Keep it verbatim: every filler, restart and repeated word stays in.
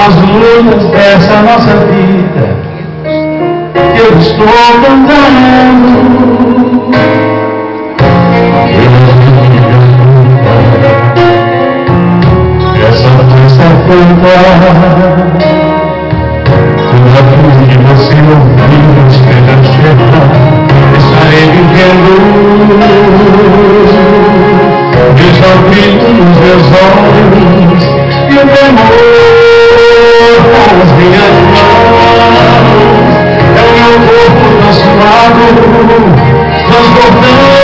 as lutas dessa nossa vida que eu estou cantando. Essa terça-feira, toda cruz que você ouviu esteja cheia, estarei vivendo. Veja o brilho nos meus olhos e o temor com as minhas mãos. É o meu corpo transformado, transbordando.